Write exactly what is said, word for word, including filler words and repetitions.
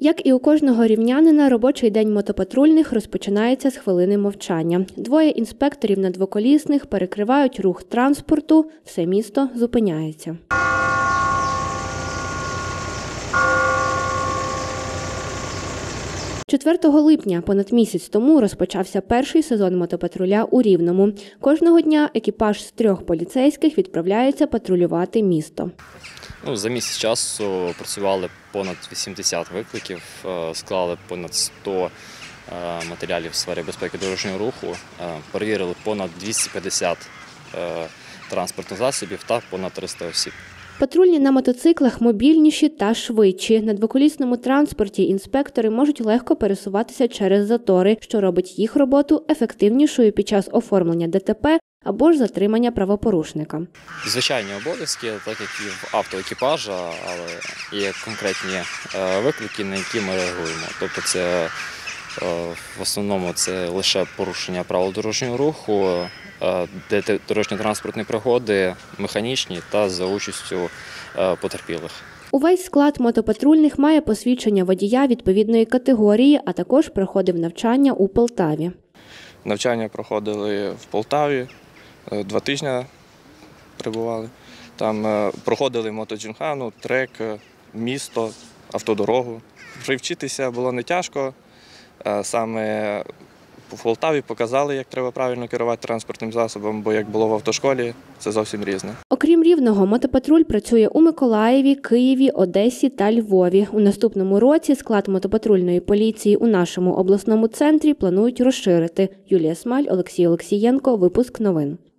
Як і у кожного рівнянина, робочий день мотопатрульних розпочинається з хвилини мовчання. Двоє інспекторів на двоколісних перекривають рух транспорту, все місто зупиняється. четвертого липня, понад місяць тому, розпочався перший сезон мотопатруля у Рівному. Кожного дня екіпаж з трьох поліцейських відправляється патрулювати місто. Ну, за місяць часу працювали понад вісімдесят викликів, склали понад сто матеріалів в сфері безпеки дорожнього руху, перевірили понад двісті п'ятдесят транспортних засобів та понад триста осіб. Патрульні на мотоциклах мобільніші та швидші. На двоколісному транспорті інспектори можуть легко пересуватися через затори, що робить їх роботу ефективнішою під час оформлення ДТП або ж затримання правопорушника. Звичайні обов'язки, так як і в автоекіпажа, але є конкретні виклики, на які ми реагуємо. Тобто це в основному це лише порушення правил дорожнього руху, дорожньо-транспортні пригоди, механічні та за участю потерпілих. Увесь склад мотопатрульних має посвідчення водія відповідної категорії, а також проходив навчання у Полтаві. Навчання проходили в Полтаві, два тижні перебували. Там проходили мотоджимхану, трек, місто, автодорогу. Привчитися було не тяжко. Саме в Полтаві показали, як треба правильно керувати транспортним засобом, бо як було в автошколі, це зовсім різне. Окрім Рівного, мотопатруль працює у Миколаєві, Києві, Одесі та Львові. У наступному році склад мотопатрульної поліції у нашому обласному центрі планують розширити. Юлія Смаль, Олексій Олексієнко. Випуск новин.